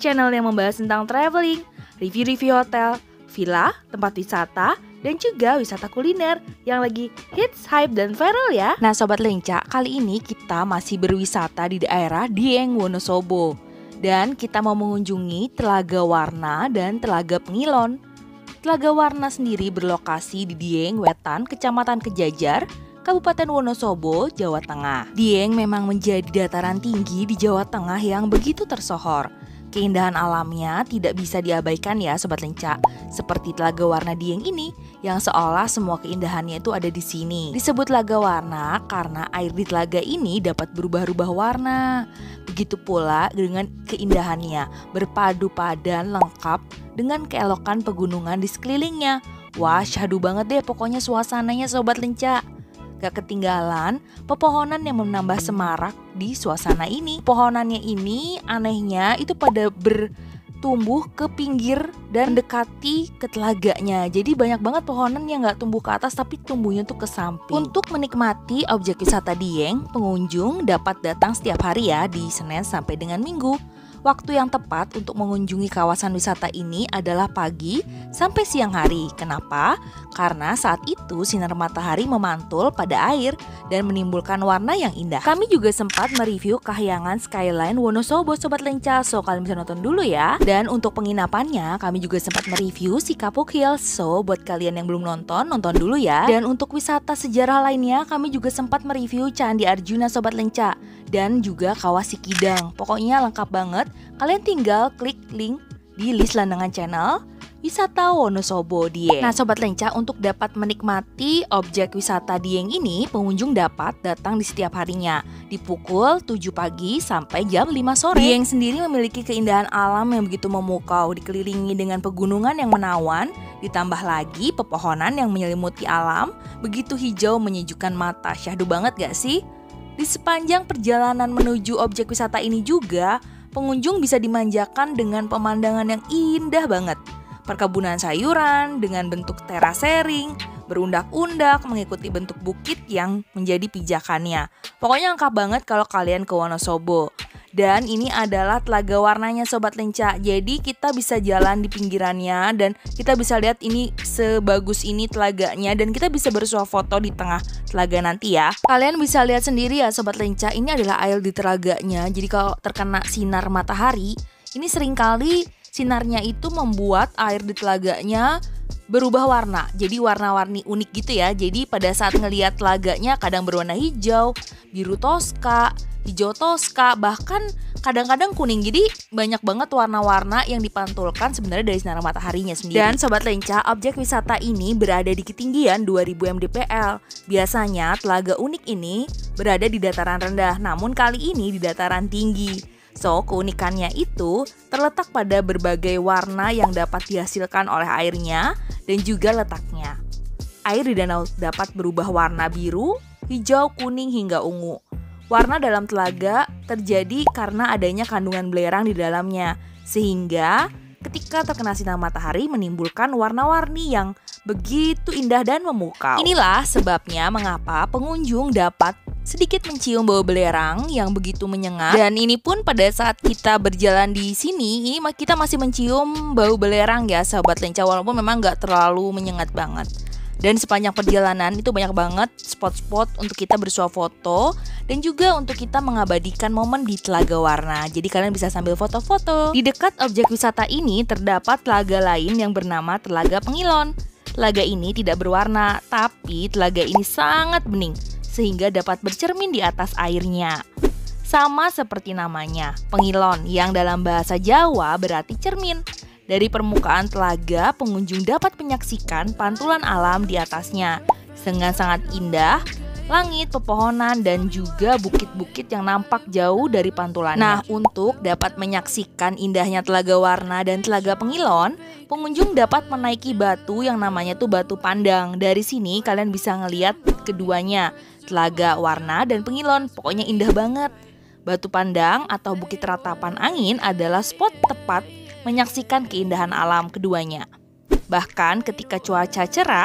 channel yang membahas tentang traveling, review-review hotel, villa, tempat wisata, dan juga wisata kuliner yang lagi hits, hype, dan viral ya. Nah Sobat Lenca, kali ini kita masih berwisata di daerah Dieng, Wonosobo. Dan kita mau mengunjungi Telaga Warna dan Telaga Pengilon. Telaga Warna sendiri berlokasi di Dieng, Wetan, Kecamatan Kejajar, Kabupaten Wonosobo, Jawa Tengah. Dieng memang menjadi dataran tinggi di Jawa Tengah yang begitu tersohor. Keindahan alamnya tidak bisa diabaikan ya Sobat Lenca. Seperti Telaga Warna Dieng ini yang seolah semua keindahannya itu ada di sini. Disebut Telaga Warna karena air di telaga ini dapat berubah-ubah warna. Begitu pula dengan keindahannya, berpadu padan lengkap dengan keelokan pegunungan di sekelilingnya. Wah, syahdu banget deh pokoknya suasananya Sobat Lenca. Gak ketinggalan pepohonan yang menambah semarak di suasana ini. Pohonannya ini anehnya itu pada bertumbuh ke pinggir dan mendekati ke telaganya. Jadi banyak banget pohonan yang gak tumbuh ke atas tapi tumbuhnya tuh ke samping. Untuk menikmati objek wisata Dieng, pengunjung dapat datang setiap hari ya di Senin sampai dengan Minggu. Waktu yang tepat untuk mengunjungi kawasan wisata ini adalah pagi sampai siang hari. Kenapa? Karena saat itu sinar matahari memantul pada air dan menimbulkan warna yang indah. Kami juga sempat mereview kahyangan skyline Wonosobo Sobat Lenca, so kalian bisa nonton dulu ya. Dan untuk penginapannya kami juga sempat mereview si Kapuk Hills, so buat kalian yang belum nonton, nonton dulu ya. Dan untuk wisata sejarah lainnya kami juga sempat mereview Candi Arjuna Sobat Lenca dan juga Kawah Sikidang. Pokoknya lengkap banget. Kalian tinggal klik link di list landangan channel Wisata Wonosobo Dieng. Nah Sobat Lenca, untuk dapat menikmati objek wisata Dieng ini, pengunjung dapat datang di setiap harinya di pukul 7 pagi sampai jam 5 sore. Dieng sendiri memiliki keindahan alam yang begitu memukau, dikelilingi dengan pegunungan yang menawan, ditambah lagi pepohonan yang menyelimuti alam, begitu hijau menyejukkan mata. Syahdu banget gak sih? Di sepanjang perjalanan menuju objek wisata ini juga, pengunjung bisa dimanjakan dengan pemandangan yang indah banget. Perkebunan sayuran dengan bentuk terasering, berundak-undak mengikuti bentuk bukit yang menjadi pijakannya. Pokoknya lengkap banget kalau kalian ke Wonosobo. Dan ini adalah Telaga Warnanya Sobat Lenca. Jadi kita bisa jalan di pinggirannya dan kita bisa lihat ini sebagus ini telaganya, dan kita bisa bersuah foto di tengah telaga nanti ya. Kalian bisa lihat sendiri ya Sobat Lenca, ini adalah air di telaganya. Jadi kalau terkena sinar matahari, ini seringkali sinarnya itu membuat air di telaganya berubah warna. Jadi warna-warni unik gitu ya. Jadi pada saat ngelihat telaganya kadang berwarna hijau, biru toska, hijau toska, bahkan kadang-kadang kuning. Jadi banyak banget warna-warna yang dipantulkan sebenarnya dari sinar mataharinya sendiri. Dan Sobat Lenca, objek wisata ini berada di ketinggian 2000 mdpl. Biasanya telaga unik ini berada di dataran rendah, namun kali ini di dataran tinggi. So, keunikannya itu terletak pada berbagai warna yang dapat dihasilkan oleh airnya dan juga letaknya. Air di danau dapat berubah warna biru, hijau, kuning, hingga ungu. Warna dalam telaga terjadi karena adanya kandungan belerang di dalamnya, sehingga ketika terkena sinar matahari menimbulkan warna-warni yang begitu indah dan memukau. Inilah sebabnya mengapa pengunjung dapat sedikit mencium bau belerang yang begitu menyengat. Dan ini pun pada saat kita berjalan di sini, ini kita masih mencium bau belerang ya Sobat Lenca, walaupun memang nggak terlalu menyengat banget. Dan sepanjang perjalanan itu banyak banget spot-spot untuk kita bersuah foto dan juga untuk kita mengabadikan momen di Telaga Warna. Jadi kalian bisa sambil foto-foto. Di dekat objek wisata ini terdapat telaga lain yang bernama Telaga Pengilon. Telaga ini tidak berwarna, tapi telaga ini sangat bening sehingga dapat bercermin di atas airnya. Sama seperti namanya, Pengilon, yang dalam bahasa Jawa berarti cermin. Dari permukaan telaga, pengunjung dapat menyaksikan pantulan alam di atasnya dengan sangat indah, langit, pepohonan, dan juga bukit-bukit yang nampak jauh dari pantulannya. Nah, untuk dapat menyaksikan indahnya Telaga Warna dan Telaga Pengilon, pengunjung dapat menaiki batu yang namanya tuh Batu Pandang. Dari sini kalian bisa ngelihat keduanya, Telaga Warna dan Pengilon. Pokoknya indah banget. Batu Pandang atau Bukit Ratapan Angin adalah spot tepat menyaksikan keindahan alam keduanya. Bahkan ketika cuaca cerah,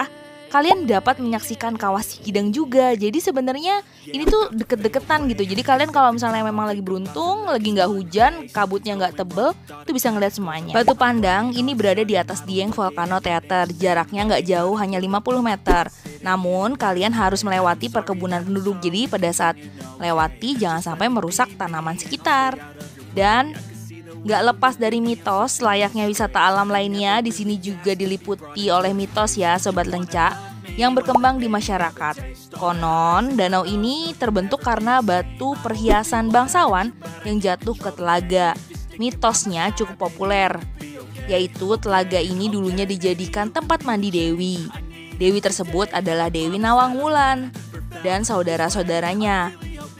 kalian dapat menyaksikan Kawah Sikidang juga. Jadi sebenarnya ini tuh deket-deketan gitu. Jadi kalian kalau misalnya memang lagi beruntung, lagi nggak hujan, kabutnya nggak tebel, tuh bisa ngeliat semuanya. Batu Pandang ini berada di atas Dieng Volcano Theater. Jaraknya nggak jauh, hanya 50 meter. Namun kalian harus melewati perkebunan penduduk. Jadi pada saat lewati jangan sampai merusak tanaman sekitar. Dan nggak lepas dari mitos, layaknya wisata alam lainnya, di sini juga diliputi oleh mitos ya Sobat Lenca, yang berkembang di masyarakat. Konon, danau ini terbentuk karena batu perhiasan bangsawan yang jatuh ke telaga. Mitosnya cukup populer, yaitu telaga ini dulunya dijadikan tempat mandi Dewi. Dewi tersebut adalah Dewi Nawang Wulan dan saudara-saudaranya.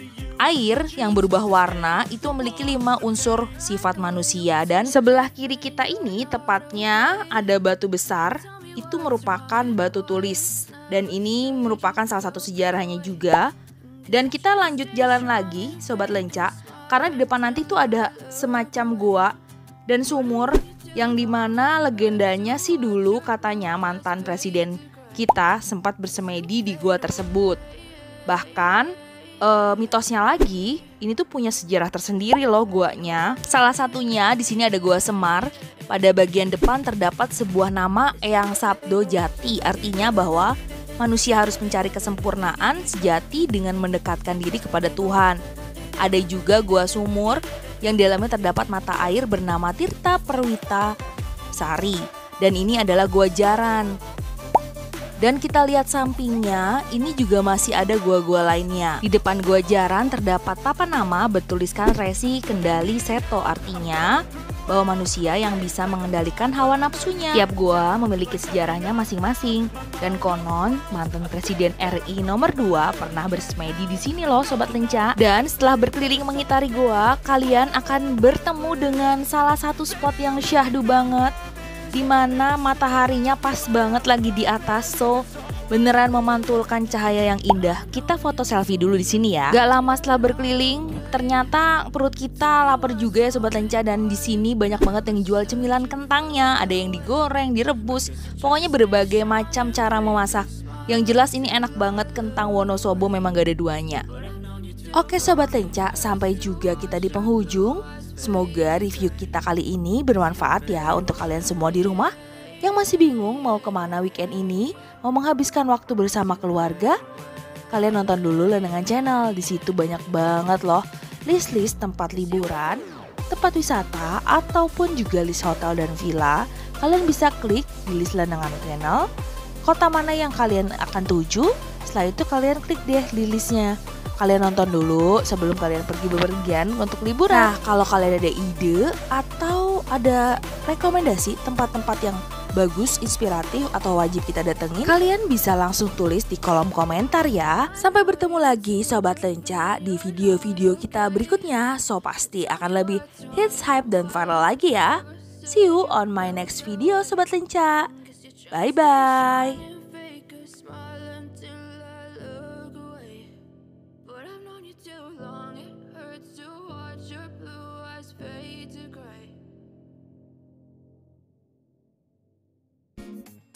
Air yang berubah warna itu memiliki 5 unsur sifat manusia, dan sebelah kiri kita ini tepatnya ada batu besar, itu merupakan batu tulis, dan ini merupakan salah satu sejarahnya juga. Dan kita lanjut jalan lagi Sobat Lenca, karena di depan nanti tuh ada semacam gua dan sumur yang dimana legendanya sih dulu katanya mantan presiden kita sempat bersemedi di gua tersebut. Bahkan mitosnya lagi, ini tuh punya sejarah tersendiri loh guanya. Salah satunya di sini ada Gua Semar. Pada bagian depan terdapat sebuah nama Eyang Sabdo Jati, artinya bahwa manusia harus mencari kesempurnaan sejati dengan mendekatkan diri kepada Tuhan. Ada juga Gua Sumur yang di dalamnya terdapat mata air bernama Tirta Perwita Sari, dan ini adalah Gua Jaran. Dan kita lihat sampingnya, ini juga masih ada gua-gua lainnya. Di depan Gua Jaran terdapat papan nama bertuliskan Resi Kendali Seto, artinya bahwa manusia yang bisa mengendalikan hawa nafsunya. Tiap gua memiliki sejarahnya masing-masing. Dan konon mantan Presiden RI nomor 2 pernah bersemedi di sini loh Sobat Lenca. Dan setelah berkeliling mengitari gua, kalian akan bertemu dengan salah satu spot yang syahdu banget, dimana mataharinya pas banget lagi di atas, so beneran memantulkan cahaya yang indah. Kita foto selfie dulu di sini ya. Gak lama setelah berkeliling, ternyata perut kita lapar juga ya Sobat Lenca, dan di sini banyak banget yang jual cemilan kentangnya. Ada yang digoreng, direbus, pokoknya berbagai macam cara memasak. Yang jelas ini enak banget, kentang Wonosobo memang gak ada duanya. Oke Sobat Lenca, sampai juga kita di penghujung. Semoga review kita kali ini bermanfaat ya untuk kalian semua di rumah yang masih bingung mau kemana weekend ini, mau menghabiskan waktu bersama keluarga. Kalian nonton dulu Lenengan Channel, di situ banyak banget loh list-list tempat liburan, tempat wisata, ataupun juga list hotel dan villa. Kalian bisa klik di list Lenengan Channel, kota mana yang kalian akan tuju, setelah itu kalian klik deh di listnya. Kalian nonton dulu sebelum kalian pergi bepergian untuk liburan. Nah, kalau kalian ada ide atau ada rekomendasi tempat-tempat yang bagus, inspiratif, atau wajib kita datengin, kalian bisa langsung tulis di kolom komentar ya. Sampai bertemu lagi Sobat Lenca di video-video kita berikutnya. So pasti akan lebih hits, hype, dan viral lagi ya. See you on my next video Sobat Lenca. Bye-bye. Too long, it hurts to watch your blue eyes fade to gray.